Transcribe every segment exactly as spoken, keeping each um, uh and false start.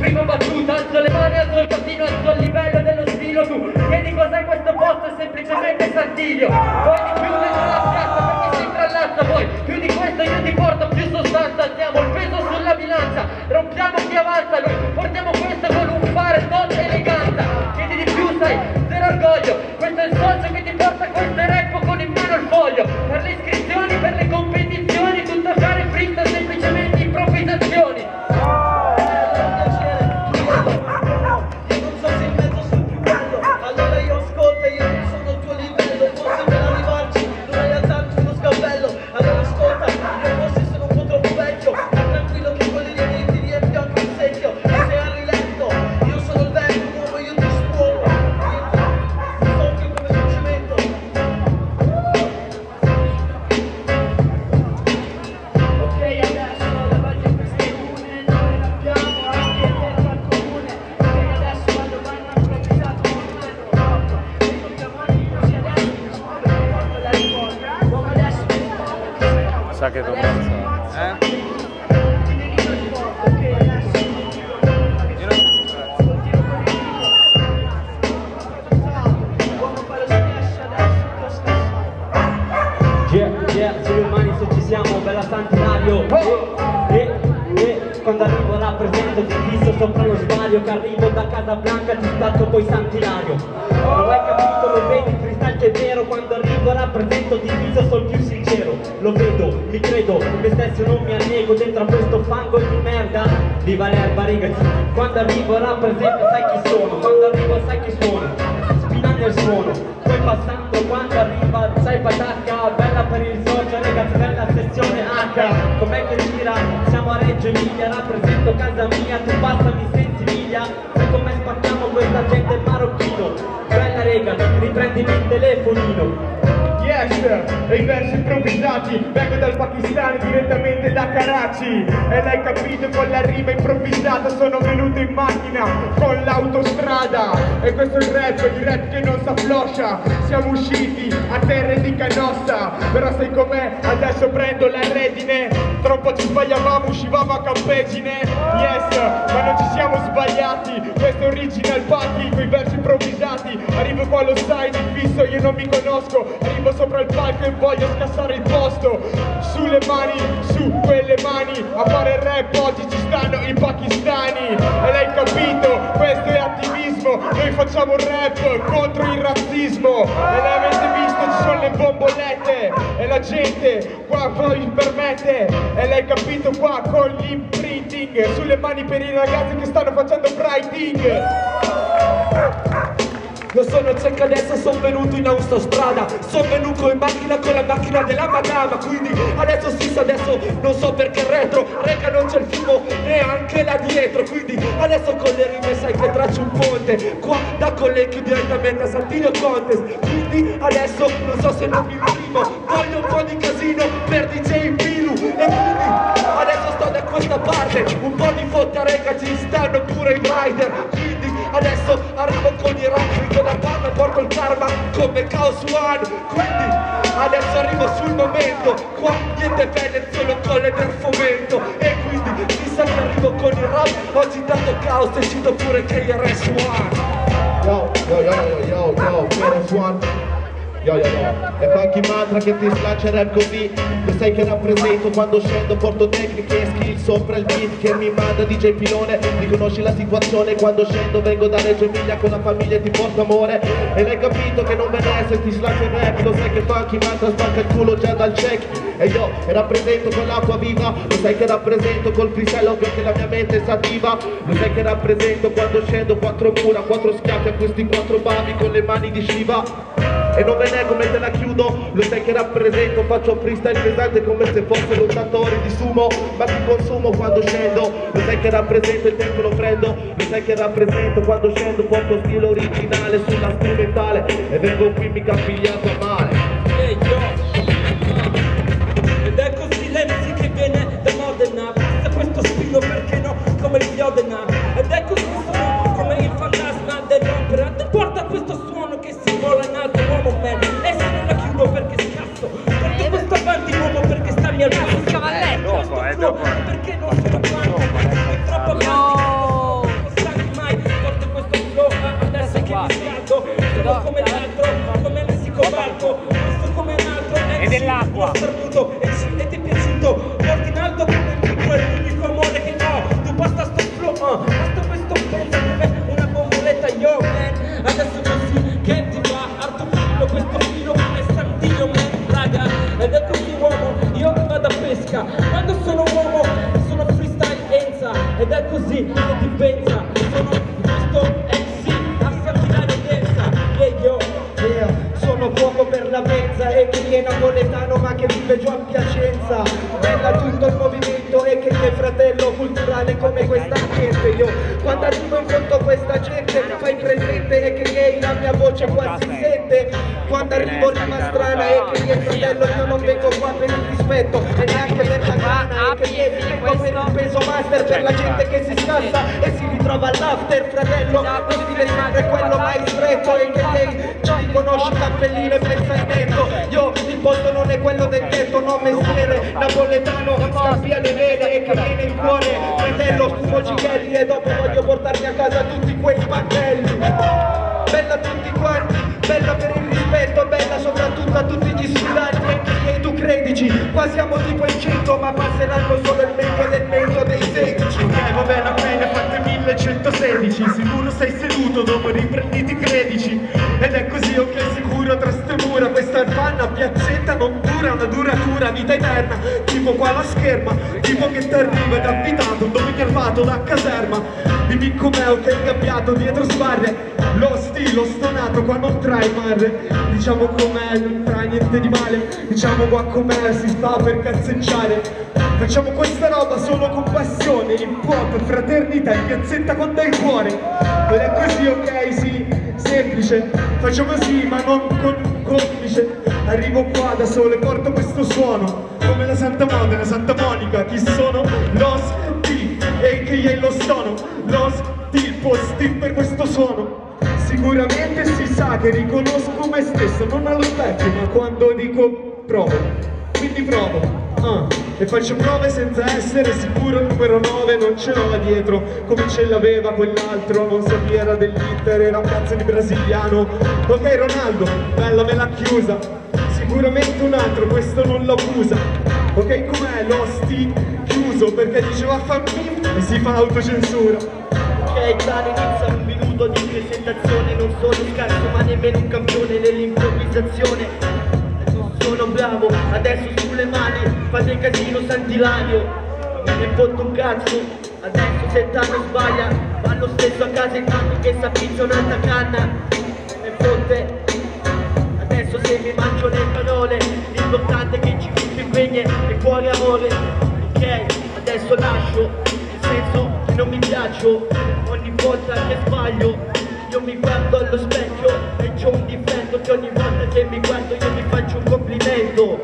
scrivo battuta, alzo le mani, alzo il casino, alzo il livello dello stilo. Tu chiedi cos'è questo posto, è semplicemente Sant'Ilio. Poi di più dentro la piazza perché si intrallazza. Poi più di questo io ti porto più sostanza. Alziamo il peso sulla bilancia, rompiamo chi avanza. Noi portiamo questo con un fare non eleganza. Chiedi di più, sai, zero orgoglio. Questo è il socio che ti porta questo rap con in mano il foglio. Per le iscrizioni, per le competizioni, tutto fare fritta, semplicemente improvvisazioni. Sa che dobbiamo fare, eh? Yeah, yeah, sulle mani se ci siamo, bella Sant'Ilario. E, e, e, quando arrivo rappresento ti fisso sopra lo sbaglio. Che arrivo da Casablanca ti stacco poi Sant'Ilario. Non hai capito, lo vedi, freestyle che è vero. Quando arrivo rappresento ti fisso, sono più sincero. Lo vedo, mi credo, me stesso non mi annego. Dentro a questo fango di merda viva l'erba ragazzi. Quando arrivo rappresento sai chi sono. Quando arrivo sai chi sono. Spinando il suono, poi passando quando arriva sai patacca. Bella per il socio ragazzi, bella sezione H. Com'è che gira? Siamo a Reggio Emilia, rappresento casa mia. Tu passami senza miglia, sai come spacchiamo questa gente marocchino. Bella rega, riprendimi il telefonino. Yes, e i versi improvvisati, vengo dal Pakistan direttamente da Karachi. E l'hai capito, con la rima improvvisata sono venuto in macchina con l'autostrada. E questo è il rap, il rap che non s'affloscia. Siamo usciti a terre di Canossa, però sai com'è, adesso prendo la redine. Troppo ci sbagliavamo, uscivamo a Campegine. Yes, ma non ci siamo sbagliati. Questo è original Paki, coi versi improvvisati. Arrivo qua lo sai, di fisso io non mi conosco. Arrivo sopra il palco e voglio scassare il posto. Sulle mani, su quelle mani, a fare il rap oggi ci stanno i pakistani. E l'hai capito, questo è attivismo. Noi facciamo rap contro il razzismo. E l'avete visto, ci sono le bombolette. E la gente qua poi permette. E l'hai capito qua con l'imprinting. Sulle mani per i ragazzi che stanno facendo writing. Io sono cieco adesso, sono venuto in autostrada. Sono venuto in macchina con la macchina della madama. Quindi adesso sì, adesso non so perché retro. Rega non c'è il fumo neanche là dietro. Quindi adesso con le rime sai che traccio un ponte. Qua da colleghi direttamente a Sant'Ilio Contest. Quindi adesso non so se non mi imprimo. Voglio un po' di casino per D J Pilu. E quindi adesso sto da questa parte. Un po' di fotta rega, ci stanno pure i rider. Quindi adesso arrivo con i rap da Parma e porto il karma come Chaos One. Quindi adesso arrivo sul momento. Qua niente bene, solo colle del fomento. E quindi mi sa che arrivo con il rap. Ho citato Chaos e cito pure K R S One. Yo, yo, yo, yo, yo, yo, K R S One. Yo, yo, yo. E Funky Mantra che ti slancia rap così. Lo sai che rappresento quando scendo, porto tecniche e skill sopra il beat che mi manda D J Pilone. Riconosci la situazione, quando scendo vengo da Reggio Emilia con la famiglia e ti porto amore. E l'hai capito che non ve ne è se ti slancia il rap. Lo sai che Funky Mantra sbacca il culo già dal check. E io rappresento con l'acqua viva. Lo sai che rappresento col freestyle, ovvio che la mia mente è attiva. Lo sai che rappresento quando scendo quattro mura, quattro schiaffi a questi quattro babi con le mani di Shiva. E non ve ne è come te la chiudo. Lo sai che rappresento, faccio freestyle pesante come se fosse lottatori di sumo. Ma ti consumo quando scendo. Lo sai che rappresento, il tempo lo prendo. Lo sai che rappresento quando scendo, porto stile originale sulla strumentale. E vengo qui mica pigliato a male. Hey, yo. Ed è così l'M C che viene da Modena. Passa questo spino perché no, come il Diodena. Ed è così sono come il fantasma dell'opera. Ti porta questo suono che si vola in alto, uomo man. E se non la chiudo perché scasso. Porto questo avanti uomo perché stavi al posto. Dopo, eh, dopo. Perché non sono quanto. Troppo avanti. Quando sono uomo sono freestyle Enza, ed è così che ti pensa. Sono questo M C a Sant'Ilario Densa. E io, io sono fuoco per la mezza, e chi è napoletano ma che vive giù a Piacenza. Bella tutto il movimento e che è fratello culturale come questa gente. Io quando arrivo in conto a questa gente mi fai presente e che gay la mia voce quasi sente. Quando arrivo rima strana e che gay fratello io non vengo qua per il rispetto e neanche per la grana, e che gay vengo per il peso master, per la gente che si scassa e si ritrova all'after. Fratello lo stile sempre quello mai stretto, e che gay ci riconosci cappellino e pensa in netto. Io il posto non è quello del ghetto, non mestiere napoletano, scappia le vele e che viene il cuore. Fratello fumo cichelli e dopo voglio portarmi a casa tutti quei pannelli. Bella a tutti quanti, bella per il rispetto, bella soprattutto a tutti gli studanti e che tu credici. Qua siamo tipo in cento ma passeranno solo il mento del mento dei sedici. Ok, va bene, appena fatte millecentosedici, sicuro sei seduto, dopo riprenditi credici. Ed è così, ok, sicuro tra ste mura, questa panna piazzetta non dura, una duratura, vita eterna, tipo qua la scherma, tipo che ti arriva ed abitato, dove mi ha armato la caserma. Dimmi com'è, ok, ingabbiato dietro sbarre, lo stilo stonato, qua non trai mare. Diciamo com'è, non trae niente di male, diciamo qua com'è, si sta per cazzeggiare. Facciamo questa roba solo con passione, hip hop, fraternità, in piazzetta quando hai il cuore. Ed è così, ok, sì, semplice, faccio così ma non con complice. Arrivo qua da solo e porto questo suono, come la Santa Monica, la Santa Monica. Chi sono? Los T, a k a lo stono, Los T, posti per questo suono. Sicuramente si sa che riconosco me stesso, non allo specchio, ma quando dico provo, quindi provo. Uh, e faccio prove senza essere sicuro, il numero nove non ce l'ho là dietro, come ce l'aveva quell'altro, non so chi era dell'Inter, era un cazzo di brasiliano. Ok Ronaldo, bella me l'ha chiusa, sicuramente un altro, questo non l'abusa. Ok, com'è lo sti chiuso, perché diceva fammi e si fa autocensura. Ok, dall'inizio un minuto di presentazione, non sono scarso ma nemmeno un campione nell'improvvisazione. Sono bravo, adesso sulle mani, fate casino Sant'Ilario, non me ne foto un cazzo, adesso se Tano sbaglia, va lo stesso a casa in tanto che s'appiccia un'altra canna, me fotte, adesso se mi mangio le parole, l'importante è che ci fosse impegno e cuore amore, ok, adesso lascio, nel senso che non mi piaccio, ogni volta che sbaglio, io mi guardo allo specchio e c'ho un difetto che ogni volta che mi guardo io mi faccio un complimento.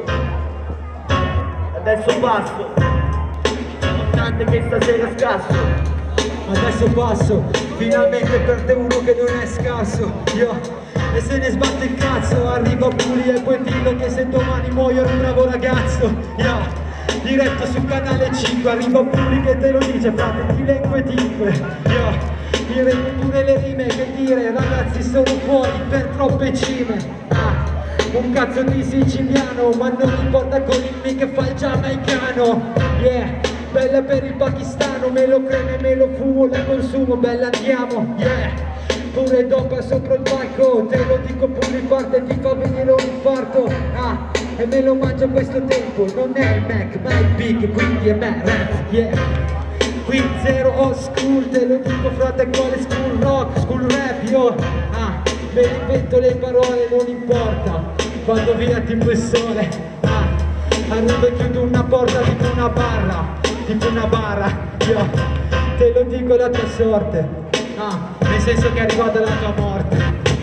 Adesso passo, l'importante è che stasera scasso. Adesso passo, finalmente per te uno che non è scarso. Io, e se ne sbatte il cazzo, arriva Puli e poi dillo che se domani muoio un bravo ragazzo. Io, diretto sul canale cinque, arriva Puli che te lo dice, frate, ti leggo e tinque. Io, direi pure le rime, che dire, ragazzi sono fuori per troppe cime. Ah, un cazzo di siciliano, ma non importa con il mic che fa il giamaicano. Yeah, bella per il pakistano, me lo creme, me lo fumo, la consumo, bella andiamo. Yeah, pure dopo sopra il palco, te lo dico pure in parte, ti fa venire un infarto. Ah, e me lo mangio a questo tempo, non è il Mac, ma il Big, quindi è me, rap, yeah. Qui zero old school, te lo dico frate, quale school rock, school rap, io ah, me ne invento le parole, non importa, vado via tipo il sole, ah, arrivo e chiudo una porta tipo una barra, tipo una barra, io te lo dico la tua sorte, ah, nel senso che è arrivata la tua morte.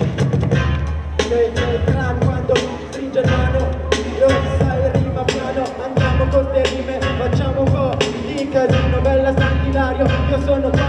Sei nel clan quando stringe il mano, io sai rima piano, andiamo con le rime, facciamo un po' di casino, bella Sant'Ilario, io sono